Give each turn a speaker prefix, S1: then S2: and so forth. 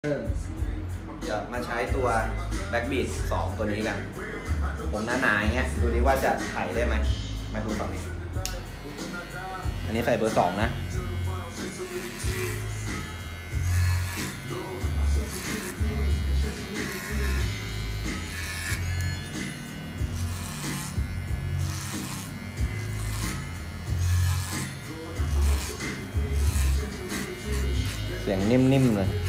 S1: จะมาใช้ตัวแบ็กบีท2ตัวนี้กันผมหนาๆอย่างเงี้ยดูดิว่าจะไถได้ไหมมาดูฝั่งนี้อันนี้ใส่เบอร์2นะเสียงนิ่มๆเลย